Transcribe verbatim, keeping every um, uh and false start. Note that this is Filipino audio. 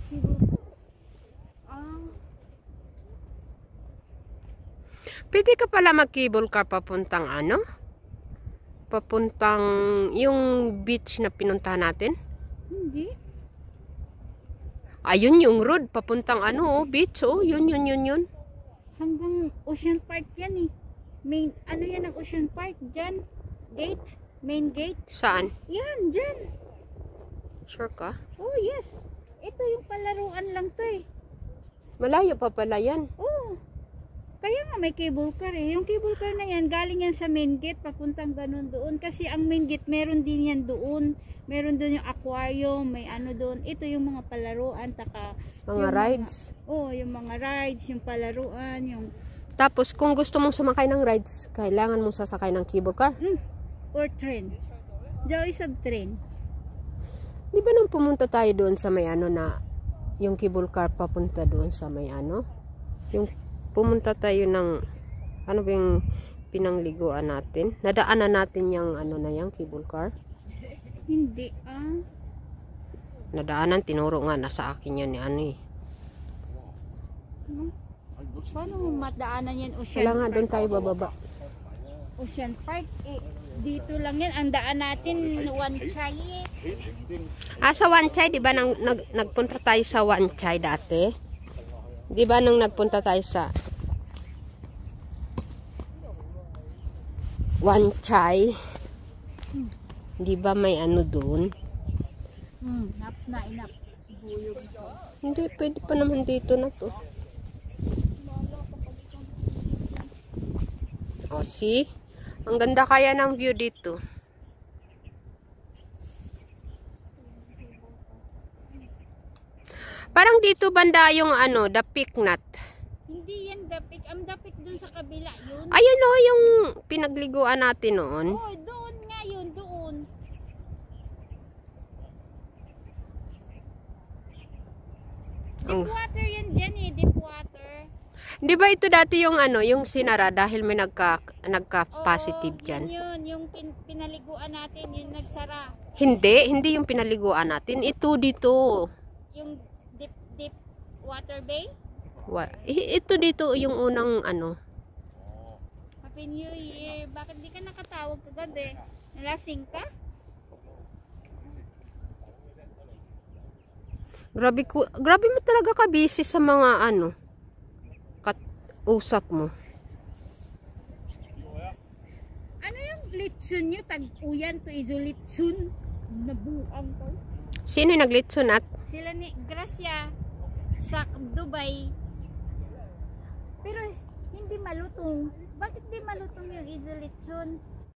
Ah, Pwede ka pala mag-cable car papuntang ano? Papuntang yung beach na pinuntahan natin. hindi. Ayun yung road papuntang ano, oh, beach. Oh, yun, yun, yun, yun. Hanggang Ocean Park yan eh. Main, ano yan ang Ocean Park? Dyan. Gate. Main gate. Saan? Yan, dyan. Sure ka? Oh, yes. Ito yung palaruan lang to eh. Malayo pa pala yan. Oh. Kaya nga may cable car eh. Yung cable car na yan, galing yan sa main gate, papuntang ganun doon. Kasi ang main gate, meron din yan doon. Meron doon yung aquarium, may ano doon. Ito yung mga palaruan, taka... Mga rides. Mga, oh, yung mga rides, yung palaruan, yung... Tapos, kung gusto mong sumakay ng rides, kailangan mong sasakay ng cable car. Mm, or train. Joy sub train. Di ba nung pumunta tayo doon sa may ano na, yung cable car papunta doon sa may ano? Yung pumunta tayo ng, ano ba yung pinangliguan natin? Nadaanan natin yung ano na yung cable car? Hindi ah. Nadaanan, tinuro nga, nasa akin yun ni ano eh. Hmm? Paano mo madaanan yan Ocean Wala nga, Park? doon tayo bababa. Ocean Park eh. Dito lang yan. Ang daan natin, One Chay eh. Ah, sa Wanchay, di ba nang, nag, nagpunta tayo sa Wanchay dati? Di ba nung nagpunta tayo sa Wanchay? Hmm. Di ba may ano doon? Hmm, nap na inap. Buyog ito. Hindi, pwede pa naman dito na to. O, see? Ang ganda kaya ng view dito. Parang dito banda yung ano, the Piknat. Hindi yan dapik. Ang dapik dun sa kabila yun. Ayun o, yung pinagliguan natin noon. Oh, doon nga yun. Doon. Ang- Deep water yan dyan eh. Deep water. Di ba ito dati yung ano, yung sinara dahil may nagka, nagka-positive Oo, dyan? Yun yun. Yung pin pinaliguan natin. Yung nagsara. Hindi, hindi yung pinaliguan natin. Ito dito. Yung deep, deep water bay. Wa- i- Ito dito yung unang ano. Happy New Year. Bakit di ka nakatawag kagabi? Nalasing ka? Grabe ko, grabe mo talaga ka busy sa mga ano. Kat usap mo. Ano yung litsun nyo? Tag-uyan to izolitsun. Nabuang ko. Sino yung naglitson at? Sila ni Gracia sa Dubai. Pero hindi malutong. Bakit di malutong yung izolitsun?